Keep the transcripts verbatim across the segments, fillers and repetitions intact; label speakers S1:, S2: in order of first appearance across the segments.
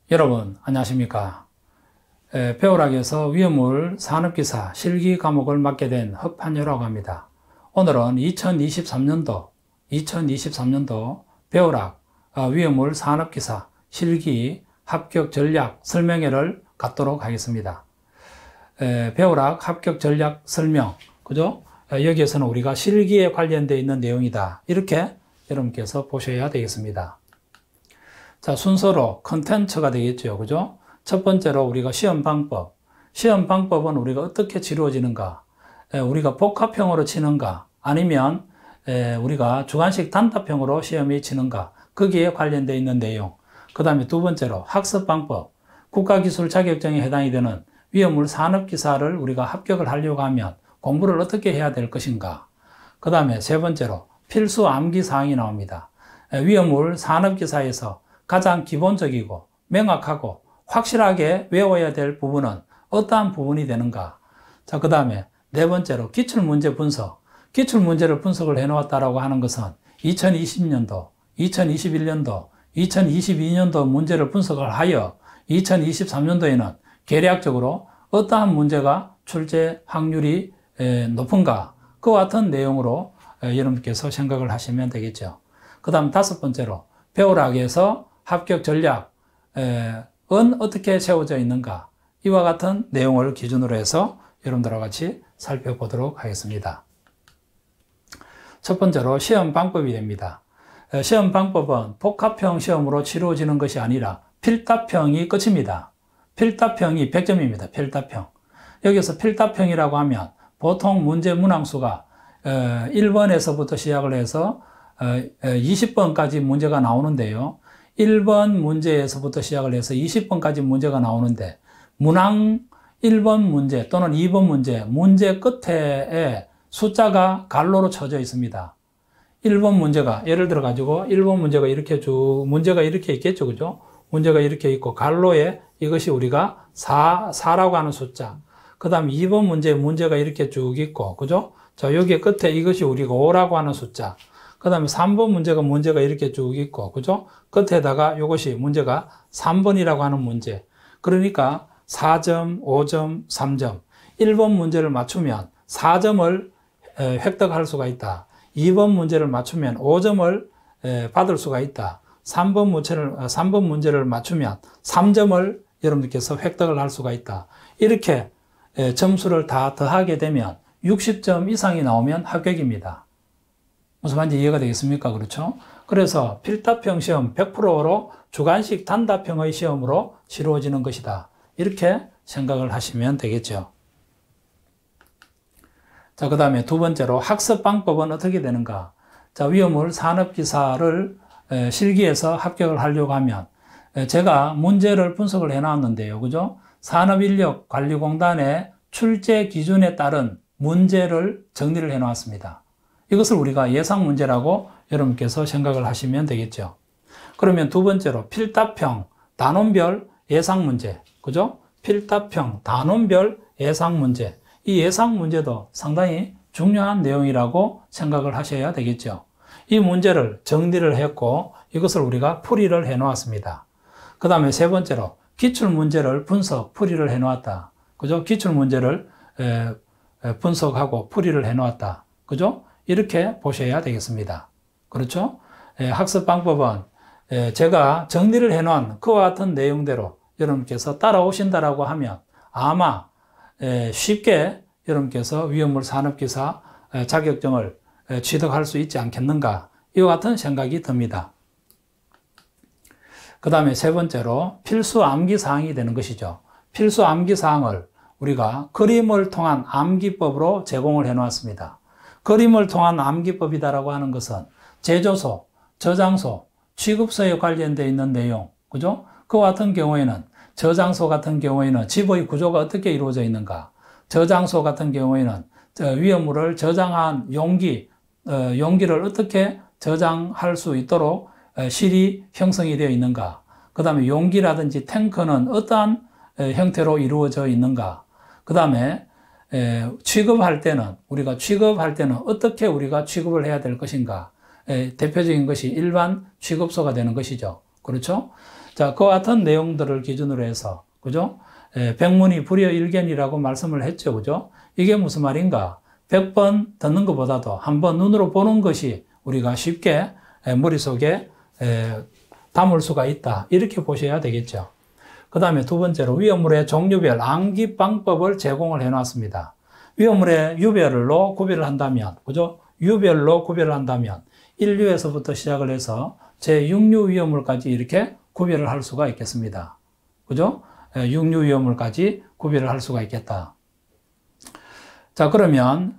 S1: 여러분 안녕하십니까. 에, 배우락에서 위험물 산업기사 실기 과목을 맡게 된 허판효라고 합니다. 오늘은 이천이십삼 년도 이천이십삼 년도 배우락 어, 위험물 산업기사 실기 합격 전략 설명회를 갖도록 하겠습니다. 에, 배우락 합격 전략 설명, 그죠? 에, 여기에서는 우리가 실기에 관련되어 있는 내용이다, 이렇게 여러분께서 보셔야 되겠습니다. 자, 순서로 컨텐츠가 되겠죠, 그죠? 첫 번째로 우리가 시험 방법. 시험 방법은 우리가 어떻게 치루어지는가? 에, 우리가 복합형으로 치는가? 아니면 에, 우리가 주관식 단답형으로 시험이 치는가? 거기에 관련되어 있는 내용. 그 다음에 두 번째로 학습 방법. 국가기술 자격증에 해당이 되는 위험물 산업기사를 우리가 합격을 하려고 하면 공부를 어떻게 해야 될 것인가? 그 다음에 세 번째로 필수 암기사항이 나옵니다. 에, 위험물 산업기사에서 가장 기본적이고 명확하고 확실하게 외워야 될 부분은 어떠한 부분이 되는가? 자, 그 다음에 네 번째로 기출문제 분석. 기출문제를 분석을 해놓았다라고 하는 것은 이천이십 년도, 이천이십일 년도, 이천이십이 년도 문제를 분석을 하여 이천이십삼 년도에는 계략적으로 어떠한 문제가 출제 확률이 높은가? 그와 같은 내용으로 여러분께서 생각을 하시면 되겠죠. 그 다음 다섯 번째로 배우락에서 합격 전략은 어떻게 세워져 있는가? 이와 같은 내용을 기준으로 해서 여러분들과 같이 살펴보도록 하겠습니다. 첫 번째로 시험 방법이 됩니다. 시험 방법은 복합형 시험으로 치루어지는 것이 아니라 필답형이 끝입니다. 필답형이 백 점입니다. 필답형. 여기서 필답형이라고 하면 보통 문제 문항수가 일 번에서부터 시작을 해서 이십 번까지 문제가 나오는데요. 일 번 문제에서부터 시작을 해서 이십 번까지 문제가 나오는데, 문항 일 번 문제 또는 이 번 문제, 문제 끝에 숫자가 갈로로 쳐져 있습니다. 일 번 문제가, 예를 들어 가지고 일 번 문제가 이렇게 쭉, 문제가 이렇게 있겠죠, 그죠? 문제가 이렇게 있고, 갈로에 이것이 우리가 사, 사라고 하는 숫자. 그 다음 이 번 문제, 문제가 이렇게 쭉 있고, 그죠? 자, 여기 끝에 이것이 우리가 오라고 하는 숫자. 그 다음에 삼 번 문제가 문제가 이렇게 쭉 있고, 그죠? 끝에다가 이것이 문제가 삼 번이라고 하는 문제. 그러니까 사 점, 오 점, 삼 점. 일 번 문제를 맞추면 사 점을 획득할 수가 있다. 이 번 문제를 맞추면 오 점을 받을 수가 있다. 삼 번 문제를, 삼 번 문제를 맞추면 삼 점을 여러분들께서 획득을 할 수가 있다. 이렇게 점수를 다 더하게 되면 육십 점 이상이 나오면 합격입니다. 무슨 말인지 이해가 되겠습니까? 그렇죠? 그래서 필답형 시험 백 퍼센트로 주관식 단답형의 시험으로 치루어지는 것이다, 이렇게 생각을 하시면 되겠죠. 자, 그 다음에 두 번째로 학습 방법은 어떻게 되는가? 자, 위험물 산업기사를 실기에서 합격을 하려고 하면 제가 문제를 분석을 해 놨는데요. 그죠? 산업인력관리공단의 출제 기준에 따른 문제를 정리를 해 놨습니다. 이것을 우리가 예상 문제라고 여러분께서 생각을 하시면 되겠죠. 그러면 두 번째로 필답형 단원별 예상 문제, 그죠? 필답형 단원별 예상 문제. 이 예상 문제도 상당히 중요한 내용이라고 생각을 하셔야 되겠죠. 이 문제를 정리를 했고 이것을 우리가 풀이를 해 놓았습니다. 그 다음에 세 번째로 기출 문제를 분석, 풀이를 해 놓았다. 그죠? 기출 문제를 에, 에, 분석하고 풀이를 해 놓았다. 그죠? 이렇게 보셔야 되겠습니다. 그렇죠? 에, 학습 방법은 에, 제가 정리를 해 놓은 그와 같은 내용대로 여러분께서 따라오신다라고 하면 아마 에, 쉽게 여러분께서 위험물 산업기사 에, 자격증을 에, 취득할 수 있지 않겠는가, 이와 같은 생각이 듭니다. 그 다음에 세 번째로 필수 암기사항이 되는 것이죠. 필수 암기사항을 우리가 그림을 통한 암기법으로 제공을 해 놓았습니다. 그림을 통한 암기법이다라고 하는 것은 제조소, 저장소, 취급소에 관련되어 있는 내용, 그죠? 그와 같은 경우에는 저장소 같은 경우에는 집의 구조가 어떻게 이루어져 있는가, 저장소 같은 경우에는 위험물을 저장한 용기, 용기를 어떻게 저장할 수 있도록 실이 형성이 되어 있는가, 그 다음에 용기라든지 탱크는 어떠한 형태로 이루어져 있는가, 그 다음에 에, 취급할 때는, 우리가 취급할 때는 어떻게 우리가 취급을 해야 될 것인가. 에, 대표적인 것이 일반 취급소가 되는 것이죠. 그렇죠? 자, 그와 같은 내용들을 기준으로 해서, 그죠? 예, 백문이 불여일견이라고 말씀을 했죠. 그죠? 이게 무슨 말인가? 백 번 듣는 것보다도 한 번 눈으로 보는 것이 우리가 쉽게 머릿속에 담을 수가 있다. 이렇게 보셔야 되겠죠. 그 다음에 두 번째로 위험물의 종류별 암기 방법을 제공을 해놨습니다. 위험물의 유별로 구별을 한다면, 그죠? 유별로 구별을 한다면 일 류에서부터 시작을 해서 제육 류 위험물까지 이렇게 구별을 할 수가 있겠습니다. 그죠? 육 류 위험물까지 구별을 할 수가 있겠다. 자, 그러면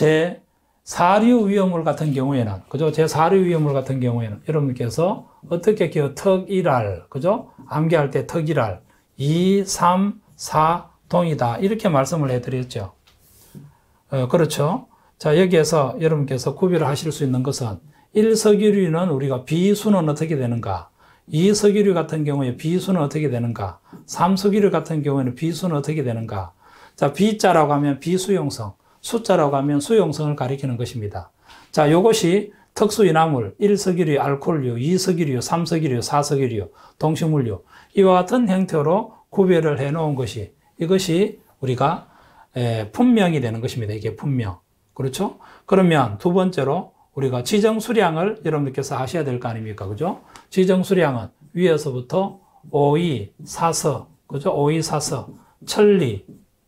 S1: 제사 류 위험물 같은 경우에는, 그죠? 제사 류 위험물 같은 경우에는 여러분께서 어떻게 그 특일할, 그죠? 암기할 때 특일할 이, 삼, 사 동이다 이렇게 말씀을 해드렸죠. 어, 그렇죠? 자, 여기에서 여러분께서 구별을 하실 수 있는 것은 일 석유류는 우리가 비수는 어떻게 되는가? 이 석유류 같은 경우에 비수는 어떻게 되는가? 삼 석유류 같은 경우에는 비수는 어떻게 되는가? 자, 비자라고 하면 비수용성, 숫자라고 하면 수용성을 가리키는 것입니다. 자, 요것이 특수인화물, 일 석유류, 알코올류, 이 석유류, 삼 석유류, 사 석유류, 동식물류 이와 같은 형태로 구별을 해 놓은 것이 이것이 우리가 에, 분명이 되는 것입니다. 이게 분명. 그렇죠? 그러면 두 번째로 우리가 지정수량을 여러분들께서 아셔야 될 거 아닙니까? 그죠? 지정수량은 위에서부터 오이, 사서, 그죠? 오이, 사서, 천리,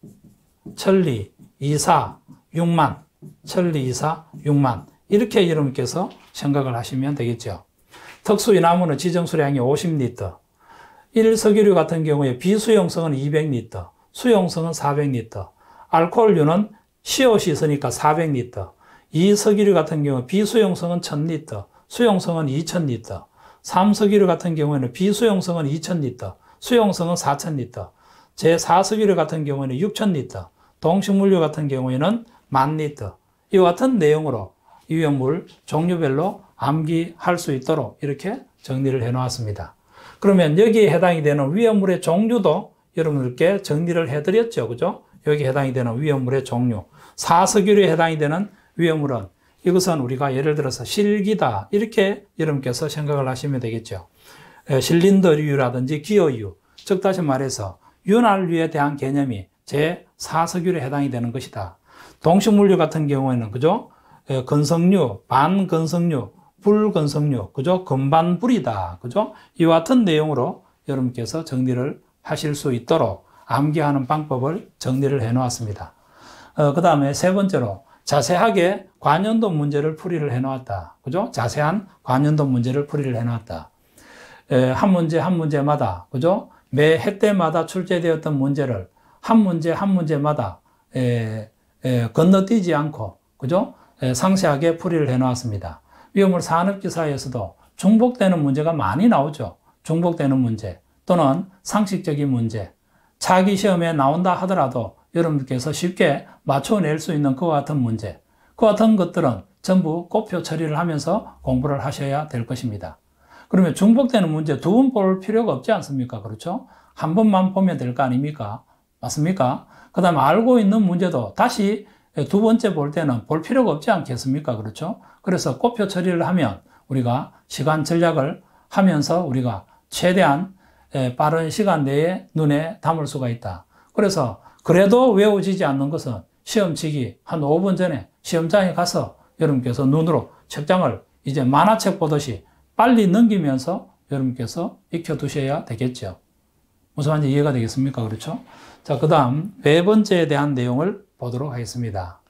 S1: 천리, 이사, 육만, 천리, 이사, 육만. 이렇게 여러분께서 생각을 하시면 되겠죠. 특수인화물은 지정수량이 오십 리터. 일 석유류 같은 경우에 비수용성은 이백 리터, 수용성은 사백 리터. 알코올류는 씨오씨 있으니까 사백 리터. 이 석유류 같은 경우 비수용성은 천 리터, 수용성은 이천 리터. 삼 석유류 같은 경우에는 비수용성은 이천 리터, 수용성은 사천 리터. 제사 석유류 같은 경우에는 육천 리터, 동식물류 같은 경우에는 만 리터. 이와 같은 내용으로 유형물 종류별로 암기할 수 있도록 이렇게 정리를 해 놓았습니다. 그러면 여기에 해당이 되는 위험물의 종류도 여러분들께 정리를 해 드렸죠. 그죠? 여기에 해당이 되는 위험물의 종류. 사 석유류에 해당이 되는 위험물은 이것은 우리가 예를 들어서 실기다 이렇게 여러분께서 생각을 하시면 되겠죠. 실린더류라든지 기어유, 즉 다시 말해서 윤활유에 대한 개념이 제사 석유류에 해당이 되는 것이다. 동식물류 같은 경우에는 그죠? 건성류, 반건성류, 불건성류, 그죠? 건반불이다. 그죠? 이와 같은 내용으로 여러분께서 정리를 하실 수 있도록 암기하는 방법을 정리를 해 놓았습니다. 어, 그 다음에 세 번째로 자세하게 관연도 문제를 풀이를 해 놓았다. 그죠? 자세한 관연도 문제를 풀이를 해 놓았다. 에, 한 문제 한 문제마다, 그죠? 매 해 때마다 출제되었던 문제를 한 문제 한 문제마다 에, 에, 건너뛰지 않고, 그죠? 에, 상세하게 풀이를 해 놓았습니다. 위험물 산업기사에서도 중복되는 문제가 많이 나오죠. 중복되는 문제 또는 상식적인 문제. 차기 시험에 나온다 하더라도 여러분들께서 쉽게 맞춰낼 수 있는 그와 같은 문제, 그와 같은 것들은 전부 곱표 처리를 하면서 공부를 하셔야 될 것입니다. 그러면 중복되는 문제 두 번 볼 필요가 없지 않습니까? 그렇죠? 한 번만 보면 될 거 아닙니까? 맞습니까? 그 다음에 알고 있는 문제도 다시 두 번째 볼 때는 볼 필요가 없지 않겠습니까? 그렇죠? 그래서 곱표 처리를 하면 우리가 시간 전략을 하면서 우리가 최대한 빠른 시간 내에 눈에 담을 수가 있다. 그래서 그래도 외워지지 않는 것은 시험 치기 한 오 분 전에 시험장에 가서 여러분께서 눈으로 책장을 이제 만화책 보듯이 빨리 넘기면서 여러분께서 익혀두셔야 되겠죠. 무슨 말인지 이해가 되겠습니까? 그렇죠? 자, 그 다음 네 번째에 대한 내용을 보도록 하겠습니다.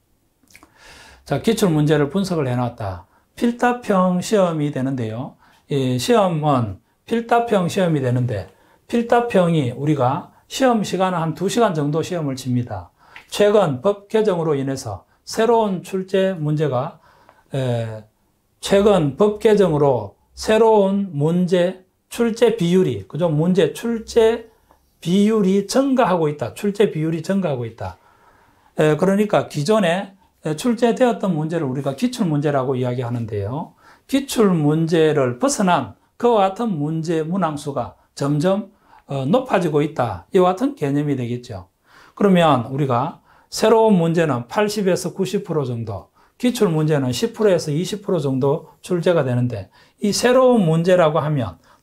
S1: 자, 기출문제를 분석을 해놨다. 필답형 시험이 되는데요. 이 시험은 필답형 시험이 되는데 필답형이 우리가 시험 시간은 한 두 시간 정도 시험을 칩니다. 최근 법 개정으로 인해서 새로운 출제 문제가 에, 최근 법 개정으로 새로운 문제 출제 비율이 그죠? 문제 출제 비율이 증가하고 있다. 출제 비율이 증가하고 있다. 에, 그러니까 기존에 출제되었던 문제를 우리가 기출문제라고 이야기하는데요. 기출문제를 벗어난 그와 같은 문제 문항수가 점점 어, 높아지고 있다. 이와 같은 개념이 되겠죠. 그러면 우리가 새로운 문제는 팔십에서 구십 퍼센트 정도, 기출 문제는 십 퍼센트에서 이십 퍼센트 정도 출제가 되는데 이 새로운 문제라고 하면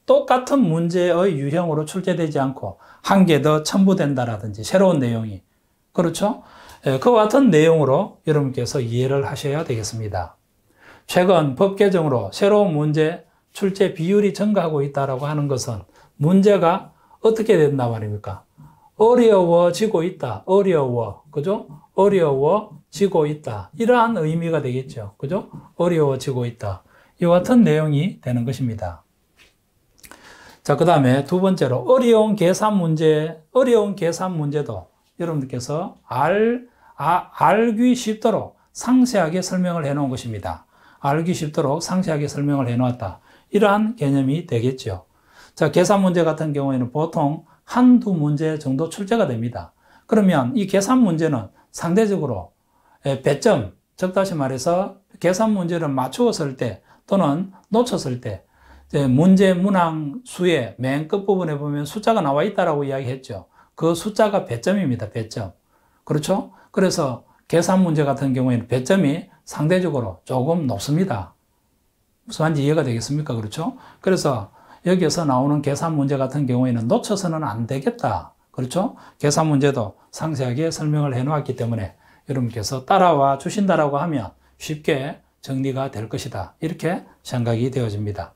S1: 똑같은 문제의 유형으로 출제되지 않고 한 개 더 첨부된다라든지 새로운 내용이, 그렇죠? 그와 같은 내용으로 여러분께서 이해를 하셔야 되겠습니다. 최근 법 개정으로 새로운 문제 출제 비율이 증가하고 있다고 하는 것은 문제가 어떻게 된다 말입니까? 어려워지고 있다. 어려워. 그죠? 어려워지고 있다. 이러한 의미가 되겠죠. 그죠? 어려워지고 있다. 이와 같은 내용이 되는 것입니다. 자, 그 다음에 두 번째로 어려운 계산 문제, 어려운 계산 문제도 여러분들께서 알, 아, 알기 쉽도록 상세하게 설명을 해 놓은 것입니다. 알기 쉽도록 상세하게 설명을 해 놓았다. 이러한 개념이 되겠죠. 자, 계산 문제 같은 경우에는 보통 한두 문제 정도 출제가 됩니다. 그러면 이 계산 문제는 상대적으로 배점, 즉 다시 말해서 계산 문제를 맞추었을 때 또는 놓쳤을 때 문제 문항 수의 맨 끝부분에 보면 숫자가 나와 있다라고 이야기했죠. 그 숫자가 배점입니다. 배점. 그렇죠? 그래서 계산 문제 같은 경우에는 배점이 상대적으로 조금 높습니다. 무슨 말인지 이해가 되겠습니까? 그렇죠? 그래서 여기에서 나오는 계산 문제 같은 경우에는 놓쳐서는 안 되겠다. 그렇죠? 계산 문제도 상세하게 설명을 해 놓았기 때문에 여러분께서 따라와 주신다라고 하면 쉽게 정리가 될 것이다. 이렇게 생각이 되어집니다.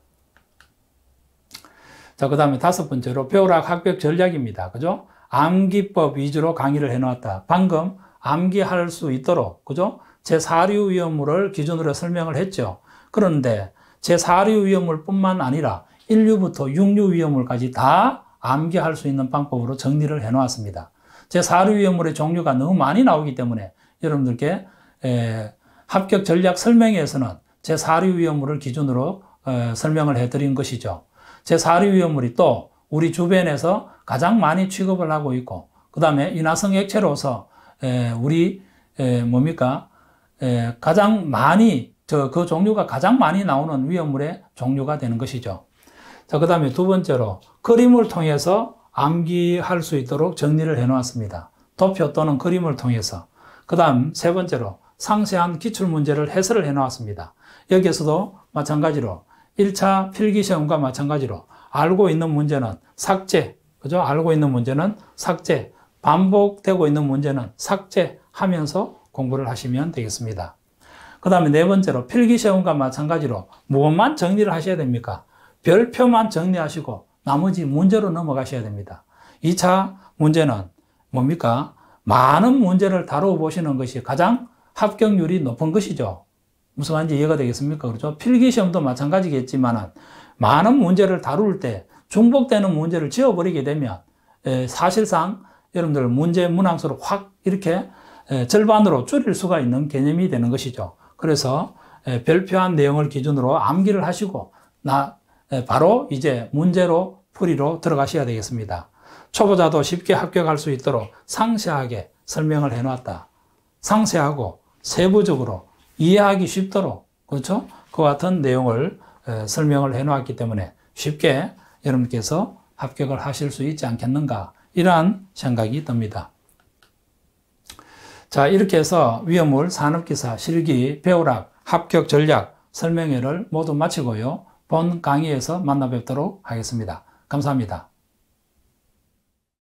S1: 자, 그 다음에 다섯 번째로 배우락 합격 전략입니다. 그죠? 암기법 위주로 강의를 해 놓았다. 방금 암기할 수 있도록, 그죠? 제사류 위험물을 기준으로 설명을 했죠. 그런데 제사류 위험물 뿐만 아니라 일 류부터 육 류 위험물까지 다 암기할 수 있는 방법으로 정리를 해 놓았습니다. 제사류 위험물의 종류가 너무 많이 나오기 때문에 여러분들께 에, 합격 전략 설명회에서는 제사류 위험물을 기준으로 에, 설명을 해 드린 것이죠. 제사류 위험물이 또 우리 주변에서 가장 많이 취급을 하고 있고, 그 다음에 인화성 액체로서 에, 우리 에, 뭡니까 에, 가장 많이 저, 그 종류가 가장 많이 나오는 위험물의 종류가 되는 것이죠. 자, 그 다음에 두 번째로 그림을 통해서 암기할 수 있도록 정리를 해 놓았습니다. 도표 또는 그림을 통해서. 그 다음 세 번째로 상세한 기출문제를 해설을 해 놓았습니다. 여기에서도 마찬가지로 일 차 필기시험과 마찬가지로 알고 있는 문제는 삭제, 그죠? 알고 있는 문제는 삭제, 반복되고 있는 문제는 삭제하면서 공부를 하시면 되겠습니다. 그 다음에 네 번째로 필기시험과 마찬가지로 무엇만 정리를 하셔야 됩니까? 별표만 정리하시고 나머지 문제로 넘어가셔야 됩니다. 이 차 문제는 뭡니까? 많은 문제를 다루어 보시는 것이 가장 합격률이 높은 것이죠. 무슨 말인지 이해가 되겠습니까? 그렇죠? 필기시험도 마찬가지겠지만 많은 문제를 다룰 때 중복되는 문제를 지워버리게 되면 사실상 여러분들 문제 문항수를 확 이렇게 절반으로 줄일 수가 있는 개념이 되는 것이죠. 그래서 별표한 내용을 기준으로 암기를 하시고 나 바로 이제 문제로 풀이로 들어가셔야 되겠습니다. 초보자도 쉽게 합격할 수 있도록 상세하게 설명을 해놨다. 상세하고 세부적으로 이해하기 쉽도록, 그렇죠? 그와 같은 내용을 설명을 해놓았기 때문에 쉽게 여러분께서 합격을 하실 수 있지 않겠는가, 이러한 생각이 듭니다. 자, 이렇게 해서 위험물, 산업기사, 실기, 배우락, 합격 전략 설명회를 모두 마치고요. 본 강의에서 만나 뵙도록 하겠습니다. 감사합니다.